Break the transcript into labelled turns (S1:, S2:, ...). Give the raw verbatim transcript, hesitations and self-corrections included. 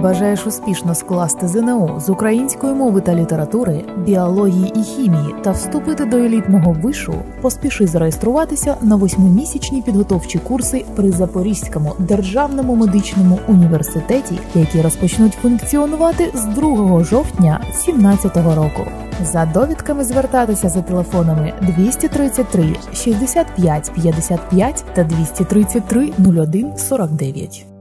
S1: Бажаєш успішно скласти ЗНО з української мови та літератури, біології і хімії та вступити до елітного вишу? Поспіши зареєструватися на восьмимісячні підготовчі курси при Запорізькому державному медичному університеті, які розпочнуть функціонувати з другого жовтня дві тисячі сімнадцятого року. За довідками звертатися за телефонами двісті тридцять три шістдесят п'ять п'ятдесят п'ять та двісті тридцять три нуль один сорок дев'ять.